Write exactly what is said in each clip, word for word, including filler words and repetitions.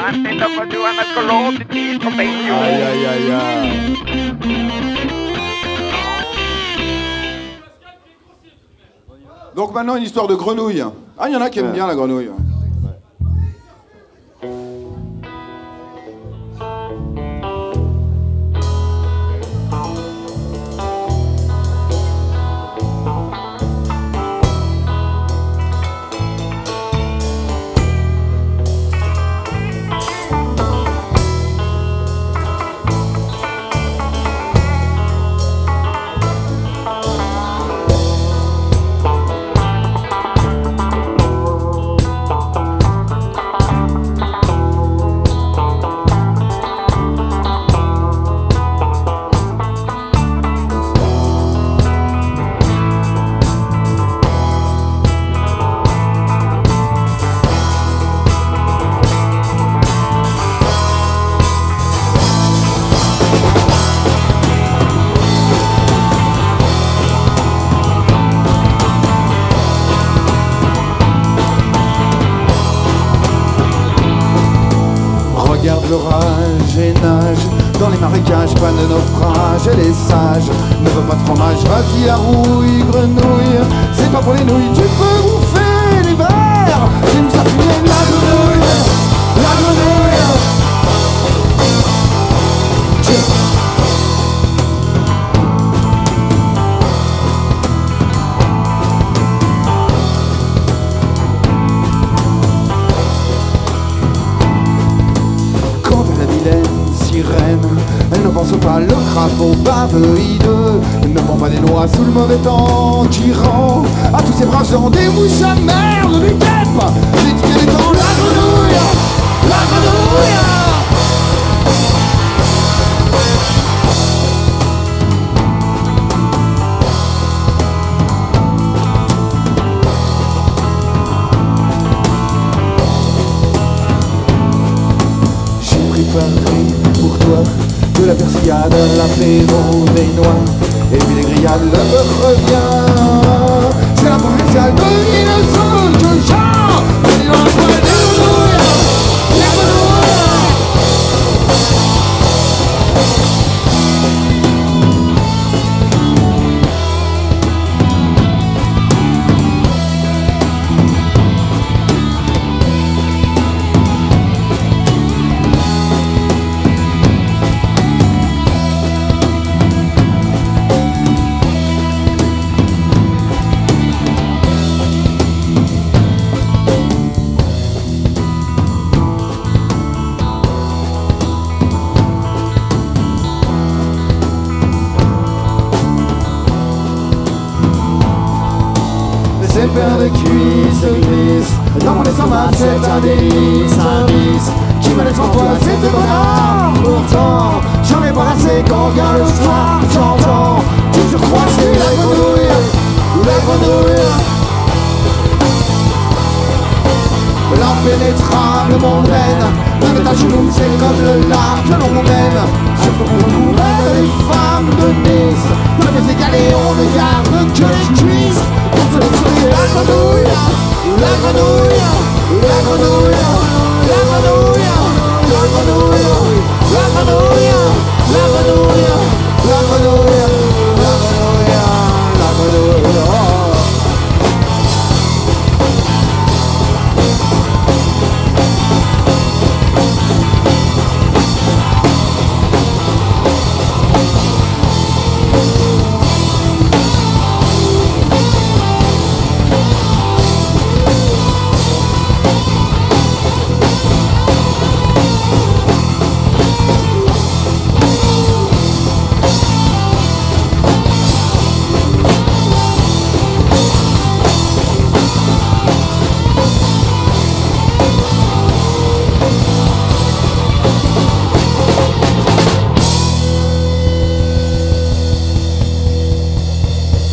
Aïe aïe aïe aïe. Donc maintenant une histoire de grenouille. Ah, il y en a qui aiment bien la grenouille. Regarde l'orage et nage dans les marécages, pas de naufrage, elle est sage. Ne veut pas de fromage, vas-y à rouille, grenouille. C'est pas pour les nouilles, tu peux bouffer les verres. J'ai mis ça fumer la grenouille, la grenouille. Tiens. Elle ne pense pas, le crapaud baveux hideux ne prend pas des noix sous le mauvais temps qui rend à tous ces branches dans des mouches à merde du guêpe. J'ai dit qu'elle est dans la grenouille, la grenouille. J'ai préparé pour toi de la persillade, l'apéro des noix, et puis les grillades, le bœuf revient. C'est la provinciale de mille neuf cents que Jean, c'est dans la poêle des grenouilles, les grenouilles. Ces paires de cuisses grises dans mon estomac, c'est un délice, un vice qui me laisse en toi, c'est de bonheur. Pourtant, j'en ai pas assez quand vient le soir. J'entends toujours croiser la grenouille, la grenouille. L'impénétrable mondaine, la bête à genoux, c'est comme le lac que l'on mène. Sauf qu'on retrouve les femmes de Nice. Pour les égaler, on ne garde que les cuisses. Pour se les la grenouille, la grenouille, la grenouille, la grenouille, la grenouille, la grenouille, la grenouille, la grenouille, la grenouille, la grenouille.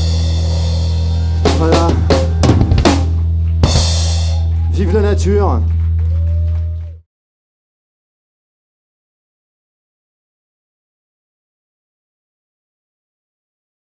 Vive la nature!